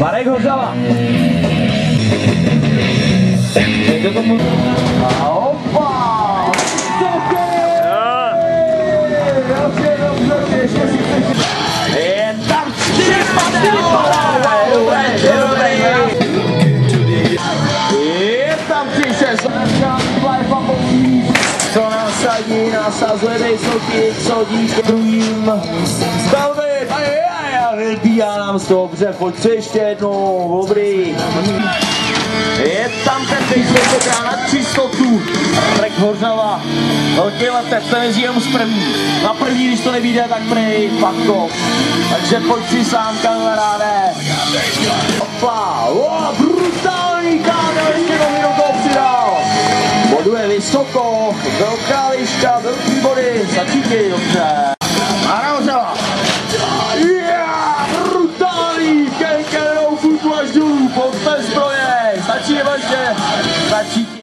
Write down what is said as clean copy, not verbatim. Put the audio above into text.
Marek Hořava. A opa! Je tam je tam 3-6. Co nasadí, nasazuje vysoký, co díky druhým. Stavby, vybíhá nám z toho, dobře, pojď ještě jednou, dobrý. Je tam ten baseball na čistotu. Marek Hořava, velký letec, to je jenom z první. Na první, když to nevíde, tak prej, Patko. Takže pojď si sám, kamaráde. Opa, brutální kámel, ještě do toho přidal. Boduje vysoko, velká liška, velký body, začíky, dobře. Marek Hořava. Brutální, kelkenou futu až dolů, pojďme zbroje, stačí nebo ještě, stačí.